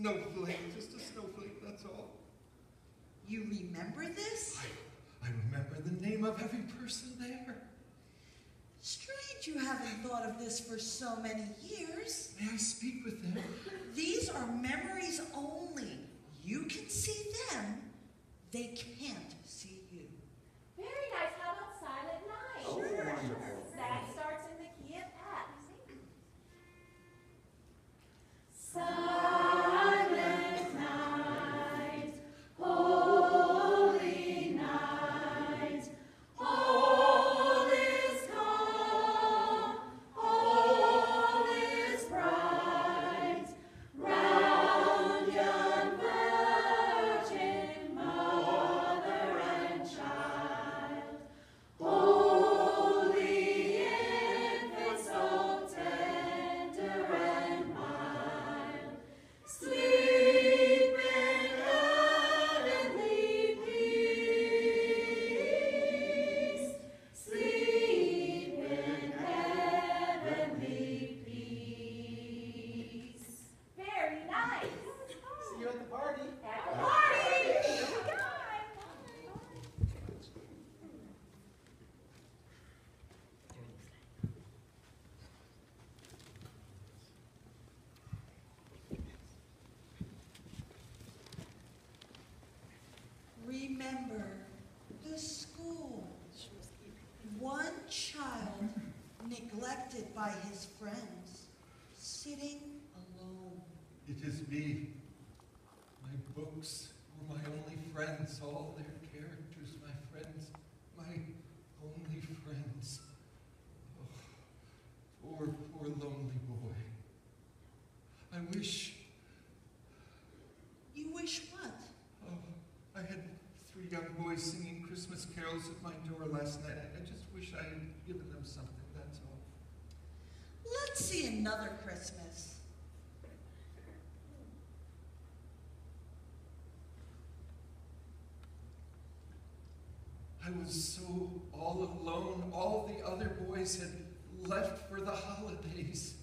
snowflake, just a snowflake, that's all. You remember this? I remember the name of every person there. Strange you haven't thought of this for so many years. May I speak with them? These are memories only. You can see them. They can't see you. Very nice. How about Silent Night? Oh, wonderful. That starts in the key of F. Silent night, holy night, all is calm, all is bright, round young virgin mother and child, holy infant so tender and mild, sleep in heavenly peace, sleep in heavenly peace. Very nice. See you at the party. At the party. Remember the school. One child neglected by his friends, sitting alone. It is me. My books were my only friends, all their characters, my friends, my only friends. Oh, poor lonely boy. I wish, You wish what? I had 3 young boys singing Christmas carols at my door last night. I just wish I had given them something, that's all. Let's see another Christmas. I was so all alone. All the other boys had left for the holidays.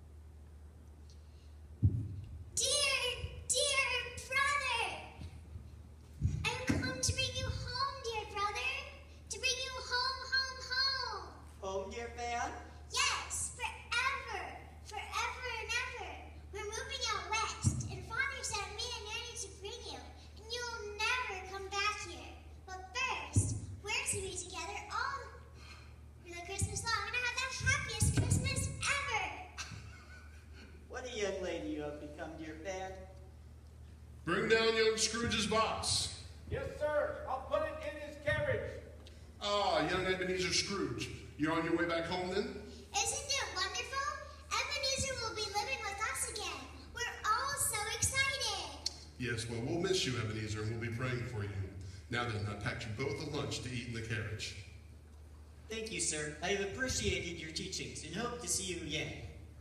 Dear brother, I've come to bring you home, dear brother, to bring you home. Home, dear fan? Yes, forever and ever. We're moving out west, and Father sent me and Nanny to bring you, and you'll never come back here. But first, we're to be together all for the Christmas long, and have the happiest Christmas ever. What a young lady you have become, dear fan. Bring down young Scrooge's box. Yes, sir. I'll put it in his carriage. Ah, young Ebenezer Scrooge. You're on your way back home then? Isn't it wonderful? Ebenezer will be living with us again. We're all so excited. Yes, well, we'll miss you, Ebenezer, and we'll be praying for you. Now then, I packed you both a lunch to eat in the carriage. Thank you, sir. I have appreciated your teachings and hope to see you again.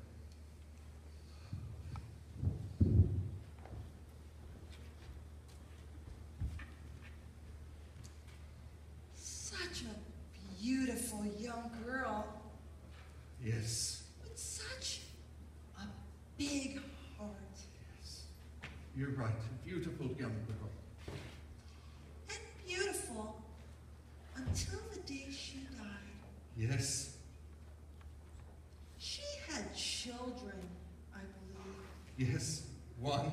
Such a beautiful young girl Yes, with such a big heart. yes. You're right, a beautiful young girl. And beautiful until the day she died. Yes, She had children, I believe. yes, one.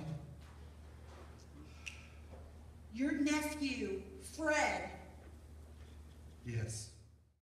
Your nephew, Fred. Yes.